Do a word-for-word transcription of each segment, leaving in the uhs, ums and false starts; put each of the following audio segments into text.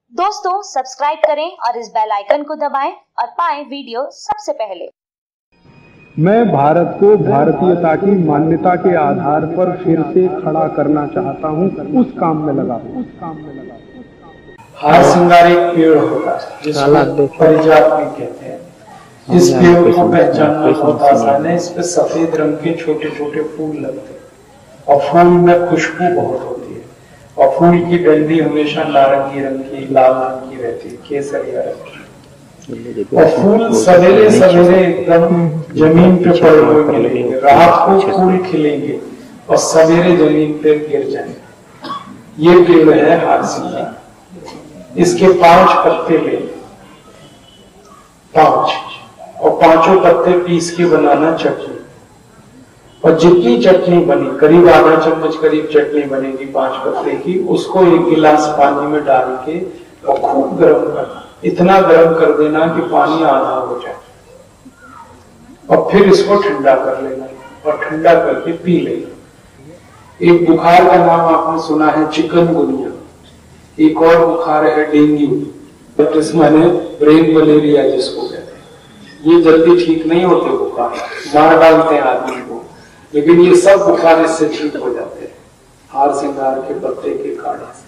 दोस्तों सब्सक्राइब करें और इस बेल आइकन को दबाएं और पाएं वीडियो सबसे पहले। मैं भारत को भारतीयता की मान्यता के आधार पर फिर से खड़ा करना चाहता हूं, उस काम में लगा हूं उस काम में लगा हूं हार श्रृंगार एक पेड़ होता है जिसको परिजात भी कहते हैं। इस पेड़ को पहचानना बहुत आसान है। इस पे सफेद रंग के छोटे छोटे फूल लगते हैं और फूल में खुशबू बहुत होती है और फूल की डंडी हमेशा नारंगी रंग की, लाल रंग की रहती है, केसरिया रंग की। और फूल सवेरे सवेरे एकदम जमीन पे पड़े हुए मिलेंगे, रात को फूल खिलेंगे और सवेरे जमीन पे गिर जाएंगे। ये पेड़ है हार श्रृंगार। इसके पांच पत्ते ले, पांच, और पांचों पत्ते पीस के बनाना चटनी। और जितनी चटनी बनी, करीब आधा चम्मच करीब चटनी बनेगी पांच पत्ते की, उसको एक गिलास पानी में डाल के और खूब गर्म करना। इतना गर्म कर देना कि पानी आधा हो जाए और फिर इसको ठंडा कर लेना और ठंडा करके पी लेना। एक बुखार का नाम आपने सुना है चिकनगुनिया, एक और बुखार है डेंगू, माने ब्रेन मलेरिया जिसको कहते हैं। ये जल्दी ठीक नहीं होते बुखार, मार डालते हैं आदमी को, लेकिन ये सब बुखार इससे ठीक हो जाते हैं हार श्रृंगार के पत्ते के काढ़े से।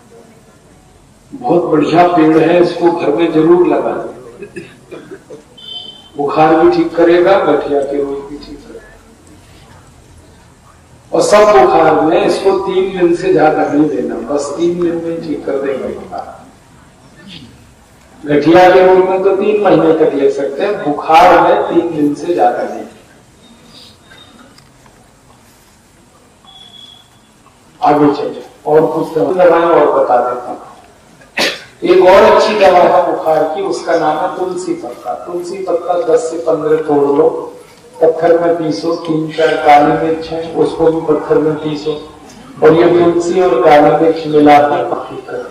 बहुत बढ़िया पेड़ है, इसको घर में जरूर लगा दें। बुखार भी ठीक करेगा, गठिया के रोग भी ठीक करेगा। और सब बुखार में इसको तीन दिन से ज्यादा नहीं देना, बस तीन दिन में ठीक कर देगा बुखार। गठिया के रोग में तो तीन महीने तक ले सकते हैं, बुखार में तीन दिन से ज्यादा नहीं। आगे चलिए और कुछ दवाएं और बता देता हूं। एक और अच्छी दवा है बुखार की, उसका नाम है तुलसी पत्ता। तुलसी पत्ता दस से पंद्रह तोड़ लो, पत्थर में पीसो, तीन चार काली मिर्च है उसको भी पत्थर में पीसो और ये तुलसी और काली मिर्च मिलाकर पत्ती कर।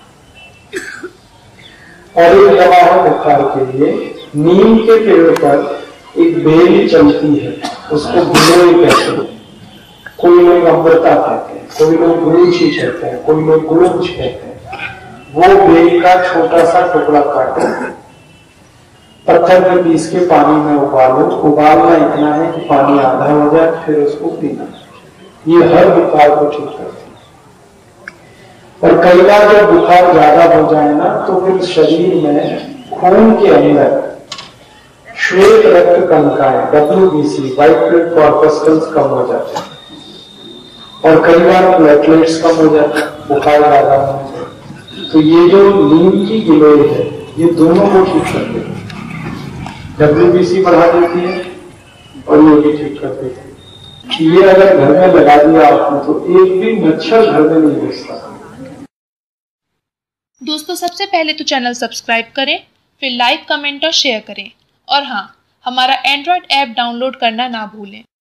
और एक दवा है बुखार के लिए, नीम के पेड़ पर एक बेल चलती है, उसको गिलोय कहते हैं। कोई लोग अमृता कहते हैं, कोई लोग गुरुची कहते हैं, कोई लोग गुरुच कहते हैं। वो बेल का छोटा सा टुकड़ा काटो, पत्थर में पीस के पानी में उबालो। उबालना इतना है कि पानी आधा हो जाए, फिर उसको पीना। ये हर बुखार को ठीक करते हैं। और कई बार जब बुखार ज्यादा हो जाए ना, तो फिर शरीर में खून के अंदर श्वेत रक्त कणिकाएं, W B C, white blood corpuscles कम हो जाते हैं और कई बार प्लेटलेट्स कम हो जाते हैं बुखार ज्यादा होने से। तो ये जो नीम की गिलोय है, ये दोनों को ठीक करते हैं। डब्ल्यू बी सी बढ़ा देती है और ये भी ठीक कर देती है। ये अगर घर में लगा दिया आपने तो एक भी मच्छर घर में नहीं घुसता। दोस्तों सबसे पहले तो चैनल सब्सक्राइब करें, फिर लाइक, कमेंट और शेयर करें। और हाँ, हमारा एंड्रॉयड ऐप डाउनलोड करना ना भूलें।